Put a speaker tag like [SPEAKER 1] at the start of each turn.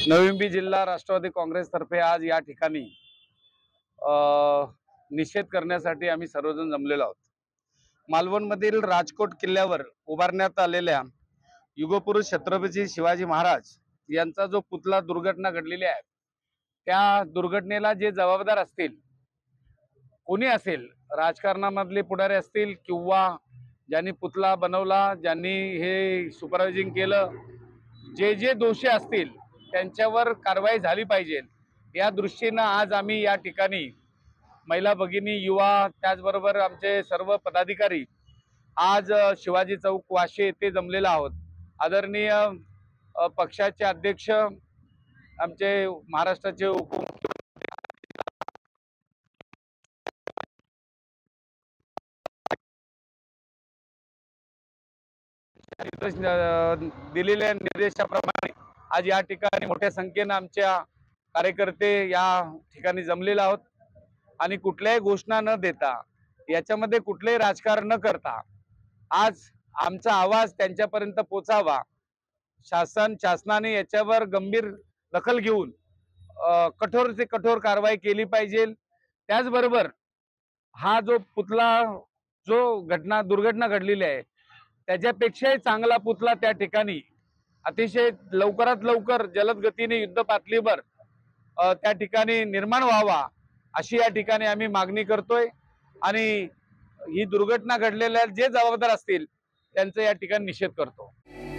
[SPEAKER 1] नवी मुंबई जिल्हा राष्ट्रवादी काँग्रेसतर्फे आज या ठिकाणी निषेध करण्यासाठी आम्ही सर्वजण जमलेलो आहोत। मालवणमधील राजकोट किल्ल्यावर उभारण्यात आलेल्या युगपुरुष छत्रपती शिवाजी महाराज यांचा जो पुतळा दुर्घटना घडलेली आहे, त्या दुर्घटनेला जे जबाबदार असतील, कोणी असेल, राजकारणामधले पुढारी असतील किंवा ज्यांनी पुतळा बनवला, ज्यांनी हे सुपरवायझिंग केलं, जे जे दोषी असतील त्यांच्यावर कारवाई झाली पाहिजे। या दृष्टीने आज आम्ही या ठिकाणी महिला भगिनी, युवा, त्याचबरोबर आमचे सर्व पदाधिकारी आज शिवाजी चौक वाशी येथे जमलेला आहोत। आदरणीय पक्षाचे अध्यक्ष, आमचे महाराष्ट्राचे उपमुख्यमंत्री दिलेल्या निर्देशाप्रमाणे आज या ठिकाणी मोठ्या संख्येने आमच्या कार्यकर्ते या ठिकाणी जमलेले आहोत आणि कुठल्याही घोषणा न देता, याच्यामध्ये कुठलेही राजकारण न करता आज आमचा आवाज त्यांच्यापर्यंत पोहोचावा, शासनाने याच्यावर गंभीर दखल घेऊन कठोर से कठोर कारवाई केली पाहिजे। त्याचबरोबर हा जो पुतळा, जो दुर्घटना घडलेली आहे, त्याच्यापेक्षाही चांगला पुतळा त्या ठिकाणी अतिशय लवकरात लवकर जलद गतीने युद्ध पातळीवर त्या ठिकाणी निर्माण व्हावा, अशी या ठिकाणी आम्ही मागणी करतोय। आणि ही दुर्घटना घडलेल्या जे जबाबदार असतील त्यांचा या ठिकाणी निषेध करतो।